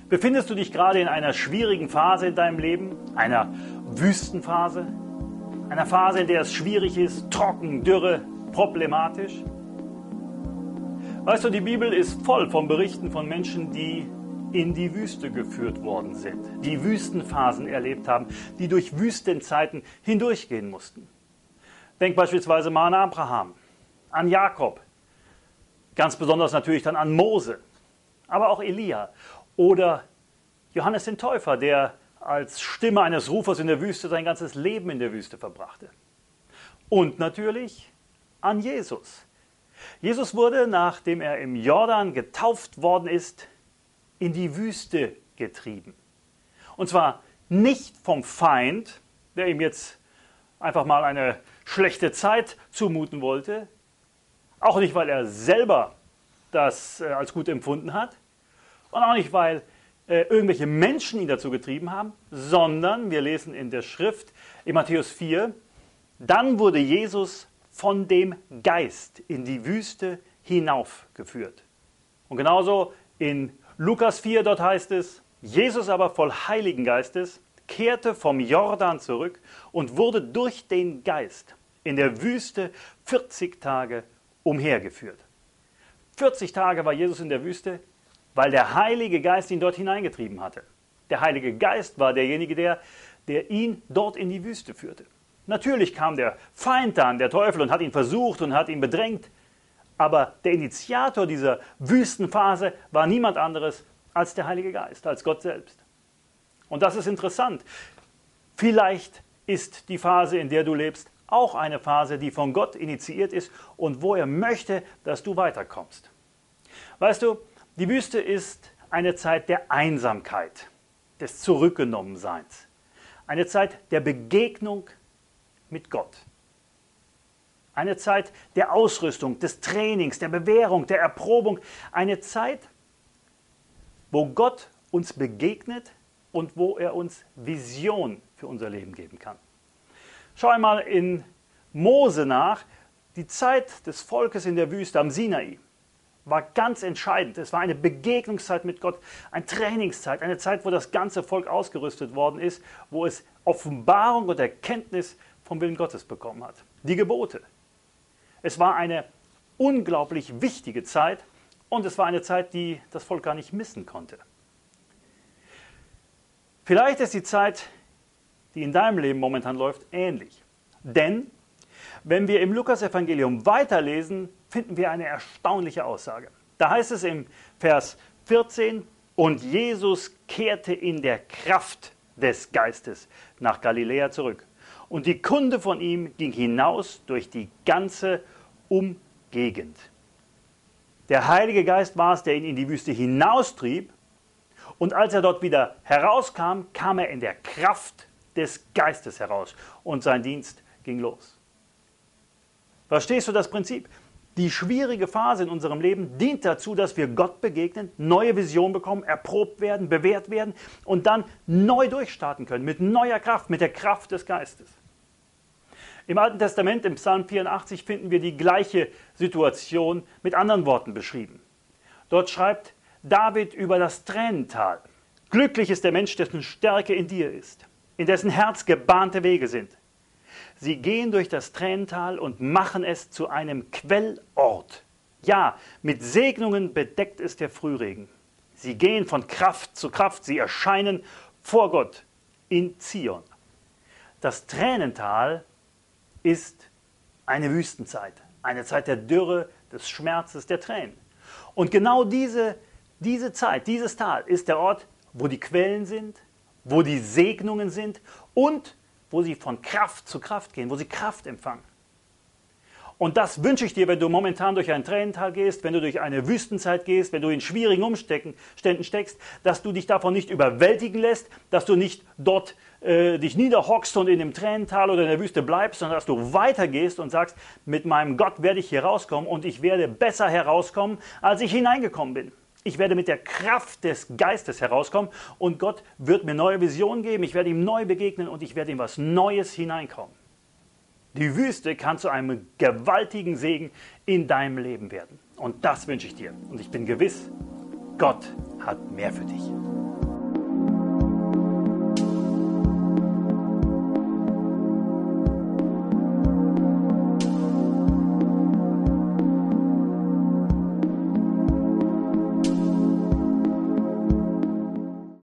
Befindest du dich gerade in einer schwierigen Phase in deinem Leben, einer Wüstenphase, einer Phase, in der es schwierig ist, trocken, dürre, problematisch? Weißt du, die Bibel ist voll von Berichten von Menschen, die in die Wüste geführt worden sind, die Wüstenphasen erlebt haben, die durch Wüstenzeiten hindurchgehen mussten. Denk beispielsweise mal an Abraham, an Jakob, ganz besonders natürlich dann an Mose, aber auch Elia oder Johannes den Täufer, der als Stimme eines Rufers in der Wüste sein ganzes Leben in der Wüste verbrachte. Und natürlich an Jesus. Jesus wurde, nachdem er im Jordan getauft worden ist, in die Wüste getrieben. Und zwar nicht vom Feind, der ihm jetzt einfach mal eine schlechte Zeit zumuten wollte, auch nicht, weil er selber das als gut empfunden hat und auch nicht, weil irgendwelche Menschen ihn dazu getrieben haben, sondern wir lesen in der Schrift in Matthäus 4, dann wurde Jesus von dem Geist in die Wüste hinaufgeführt. Und genauso in Lukas 4, dort heißt es, Jesus aber voll Heiligen Geistes kehrte vom Jordan zurück und wurde durch den Geist in der Wüste 40 Tage umhergeführt. 40 Tage war Jesus in der Wüste, weil der Heilige Geist ihn dort hineingetrieben hatte. Der Heilige Geist war derjenige, der ihn dort in die Wüste führte. Natürlich kam der Feind dann, der Teufel, und hat ihn versucht und hat ihn bedrängt. Aber der Initiator dieser Wüstenphase war niemand anderes als der Heilige Geist, als Gott selbst. Und das ist interessant. Vielleicht ist die Phase, in der du lebst, auch eine Phase, die von Gott initiiert ist und wo er möchte, dass du weiterkommst. Weißt du, die Wüste ist eine Zeit der Einsamkeit, des Zurückgenommenseins, eine Zeit der Begegnung mit Gott. Eine Zeit der Ausrüstung, des Trainings, der Bewährung, der Erprobung. Eine Zeit, wo Gott uns begegnet und wo er uns Vision für unser Leben geben kann. Schau einmal in Mose nach. Die Zeit des Volkes in der Wüste am Sinai war ganz entscheidend. Es war eine Begegnungszeit mit Gott, eine Trainingszeit, eine Zeit, wo das ganze Volk ausgerüstet worden ist, wo es Offenbarung und Erkenntnis vom Willen Gottes bekommen hat. Die Gebote. Es war eine unglaublich wichtige Zeit und es war eine Zeit, die das Volk gar nicht missen konnte. Vielleicht ist die Zeit, die in deinem Leben momentan läuft, ähnlich. Denn wenn wir im Lukas-Evangelium weiterlesen, finden wir eine erstaunliche Aussage. Da heißt es im Vers 14, und Jesus kehrte in der Kraft des Geistes nach Galiläa zurück. Und die Kunde von ihm ging hinaus durch die ganze Umgegend. Der Heilige Geist war es, der ihn in die Wüste hinaustrieb. Und als er dort wieder herauskam, kam er in der Kraft des Geistes heraus. Und sein Dienst ging los. Verstehst du das Prinzip? Die schwierige Phase in unserem Leben dient dazu, dass wir Gott begegnen, neue Visionen bekommen, erprobt werden, bewährt werden und dann neu durchstarten können, mit neuer Kraft, mit der Kraft des Geistes. Im Alten Testament, im Psalm 84, finden wir die gleiche Situation mit anderen Worten beschrieben. Dort schreibt David über das Tränental. Glücklich ist der Mensch, dessen Stärke in dir ist, in dessen Herz gebahnte Wege sind. Sie gehen durch das Tränental und machen es zu einem Quellort. Ja, mit Segnungen bedeckt ist der Frühregen. Sie gehen von Kraft zu Kraft, sie erscheinen vor Gott in Zion. Das Tränental ist eine Wüstenzeit, eine Zeit der Dürre, des Schmerzes, der Tränen. Und genau diese Zeit, dieses Tal ist der Ort, wo die Quellen sind, wo die Segnungen sind und wo sie von Kraft zu Kraft gehen, wo sie Kraft empfangen. Und das wünsche ich dir, wenn du momentan durch ein Tränental gehst, wenn du durch eine Wüstenzeit gehst, wenn du in schwierigen Umständen steckst, dass du dich davon nicht überwältigen lässt, dass du nicht dort dich niederhockst und in dem Tränental oder in der Wüste bleibst, sondern dass du weitergehst und sagst, mit meinem Gott werde ich hier rauskommen und ich werde besser herauskommen, als ich hineingekommen bin. Ich werde mit der Kraft des Geistes herauskommen und Gott wird mir neue Visionen geben, ich werde ihm neu begegnen und ich werde ihm was Neues hineinkommen. Die Wüste kann zu einem gewaltigen Segen in deinem Leben werden. Und das wünsche ich dir. Und ich bin gewiss, Gott hat mehr für dich.